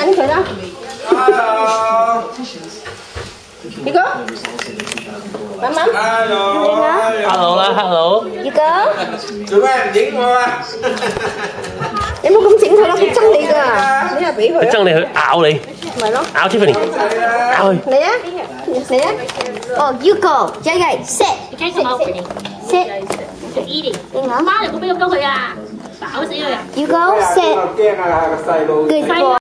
緊佢啦。Yugo， 慢慢。影啊 Hello 啦 ，Hello。 Yugo， 做咩唔影我啊？ 你冇咁整佢啦，佢憎你㗎，你係俾佢。 佢憎你，佢咬你。 咪咯。 咬 Tiffany， 咬佢。 嚟啊！嚟啊！哦 ，Yugo， sit。 你聽個貓陪你 sit。 eating， 媽你唔好俾咁多佢啊，飽死佢啊 Yugo，sit。 驚啊個細路。 Good boy。